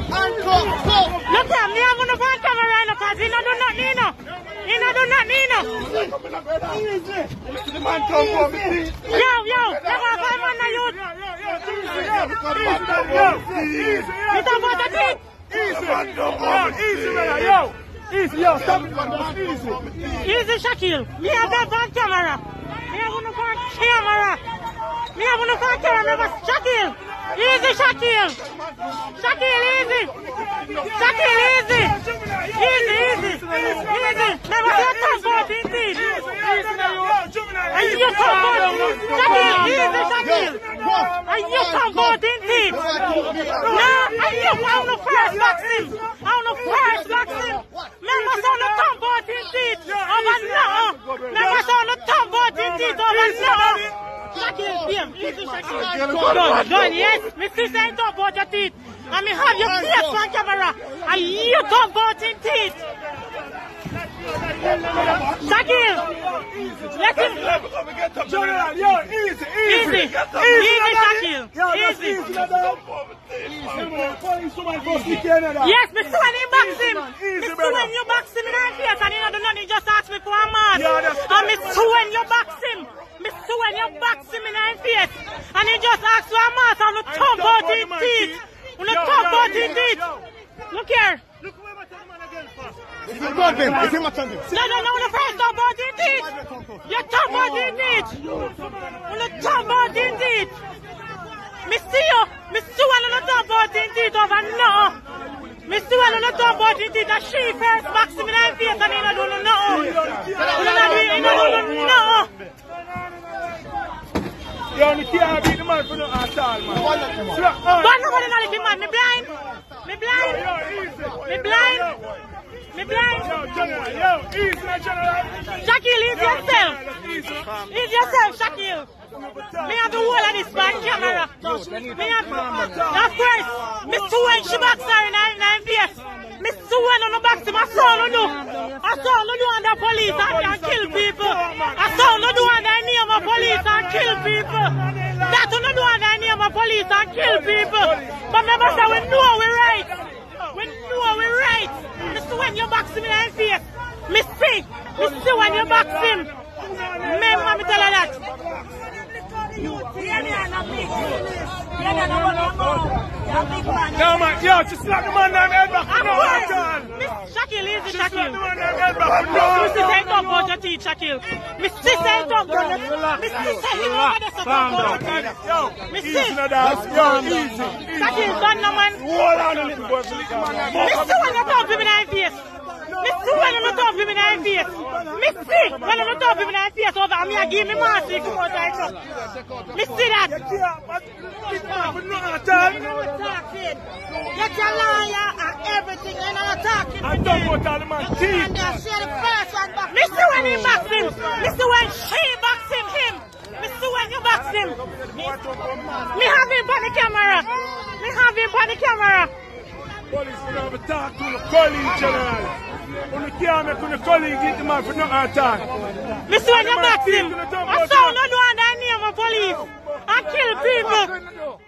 Look at me, I'm gonna find camera right now because he don't do nothing, no. He don't do nothing, no. Yo, never find one of you. You talk about the teeth? Easy, yo, stop it, man. Easy, Shaquille. Me have that on camera. Me have one on camera. Me have one on camera. Shaquille. Easy, Shaquille. Shaquille, easy. Shaquille, easy. Easy. Never see a tongue boat in teeth. And you come boat. Shaquille, easy, Shaquille. And you come boat in teeth. No, and you on the first vaccine. On the first vaccine. Never saw the tongue boat in teeth. Over nothing. Never saw the tongue boat in teeth. Over nothing. Shaquille, easy, Shaquille. Done, yes. Me still saying talk about your teeth. And me have your face on camera. And you talk about in teeth. Shaquille, let him. General, yo, easy, Shaquille. Easy. Yes, me see when you box him. Me see when you box him in the face and he don't do nothing, he just ask me for a mask. And me see when you box him. Me see when you box him in the face and he just ask for a mask and you talk about his teeth. You talk about his teeth. Look here. It's a good thing. It's a much on him. No, the first talk about his teeth. You talk about his teeth. You talk about his teeth. Me see you. Me see when you talk about his teeth over now. Me see when you talk about his teeth. That she first box him in the face and he don't do nothing. He don't do nothing. Yo, you can't beat the man for nothing at all, man. But nobody not the man. Me blind. Yo, General, yo, easy, General. Shaquille, ease yourself, Shaquille. Me have the whole of this man camera. Me have, of course, me see when she box her in her face. Me see when on the box him, I saw no do. I saw no do under police and kill people. I saw no do under name of police and kill people. That no do under name of police and kill people. But never say we know we right. We know we right. Me see when you box him in her face. Me see when you box him. Me want me tell her that. No, man, yo, just slap the man down head back. Shaquille, easy, Shaquille. Me see say talk about your teeth, Shaquille. Me see say talk about your teeth. Me see say you over there talk about your teeth. Me see. Yo, easy. Shaquille, done no man. Hold on a little bit. Me see when you talk to me in the face. Me see when you talk to me in the face. Me see when you talk to me in the face over me and give me mask. Come on, Taito. Me see that. You're a liar and everything. You're not talking. I don't want all the man teeth. Me see when he box him. Me see when she box him. Me see when you box him. Me have him on the camera. Police will never talk to the colleague, General. When you can't make the colleague get the man for nothing at all. Me see when you box him. I saw no one that name of police and kill people.